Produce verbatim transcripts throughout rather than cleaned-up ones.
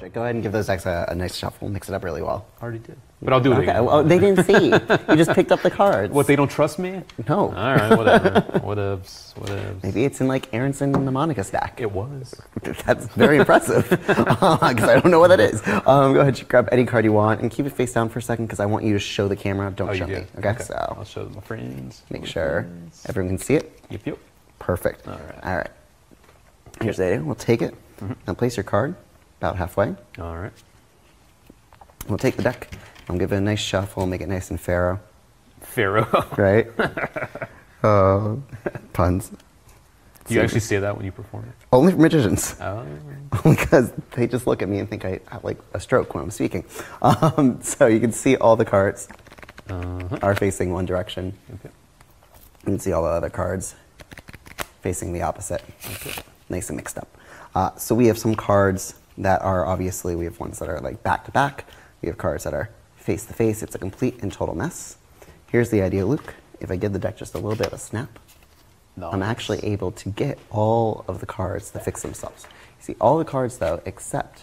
right, go ahead and give those decks a, a nice shuffle. Mix it up really well. Already did. But I'll do it Okay, again. well, they didn't see. You just picked up the cards. What, they don't trust me? No. All right, whatever. Whatevs, whatevs. Maybe it's in like Aronson and the Monica stack. It was. That's very impressive, because I don't know what that is. Um, go ahead, grab any card you want, and keep it face down for a second, because I want you to show the camera. Don't Oh, show you me. do? Okay, Okay. so I'll show my friends. make My sure friends. everyone can see it. Yep, yep. Perfect. All right. All right. Here's the idea. We'll take it Mm-hmm. and place your card about halfway. All right. We'll take the deck. I'll give it a nice shuffle, make it nice and pharaoh. Pharaoh. Right? uh, puns. Do you actually say that when you perform it? Only for magicians. Oh. Only because they just look at me and think I have like a stroke when I'm speaking. Um, so you can see all the cards Uh-huh. are facing one direction. Okay. You can see all the other cards facing the opposite. Okay. Nice and mixed up. Uh, so we have some cards that are obviously, we have ones that are like back to back. We have cards that are face to face. It's a complete and total mess. Here's the idea, Luke. If I give the deck just a little bit of a snap, Nice. I'm actually able to get all of the cards to fix themselves. You see all the cards though, except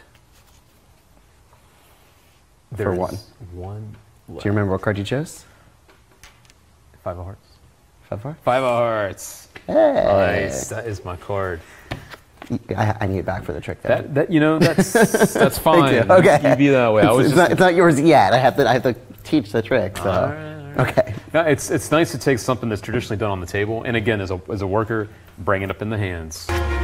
for There's one. One. Do you remember what card you chose? Five of hearts. Five four? Five of hearts. Hey. Nice. That is my card. I, I need it back for the trick. There. That, that you know, that's that's fine. you. Okay. You be that way. I It's, was it's just not, it's not yours yet. I have to. I have to teach the trick. So. All right, all right. Okay. No, it's it's nice to take something that's traditionally done on the table, and again, as a as a worker, bring it up in the hands.